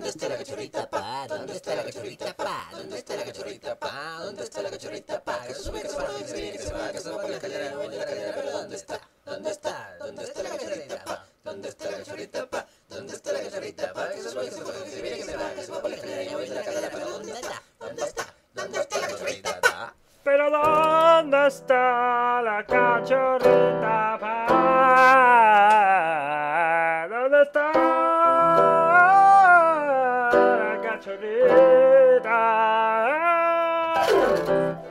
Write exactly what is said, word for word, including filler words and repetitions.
¿Dónde está la cachorrita pa? ¿Dónde está la cachorrita pa? ¿Dónde está la cachorrita pa? ¿Dónde está la cachorrita pa? Que se sube, que se baja, que se viene, que se va, que se va por la escalera, por la escalera, pero ¿dónde está? ¿Dónde está? ¿Dónde está la cachorrita pa? ¿Dónde está la cachorrita pa? ¿Dónde está la cachorrita pa? Que se sube, que se baja, que se viene, que se va, que se va por la escalera, por la escalera, pero ¿dónde está? ¿Dónde está? ¿Dónde está la cachorrita pa? Pero ¿dónde está la cachorrita pa? ¿Dónde está la cachorrita?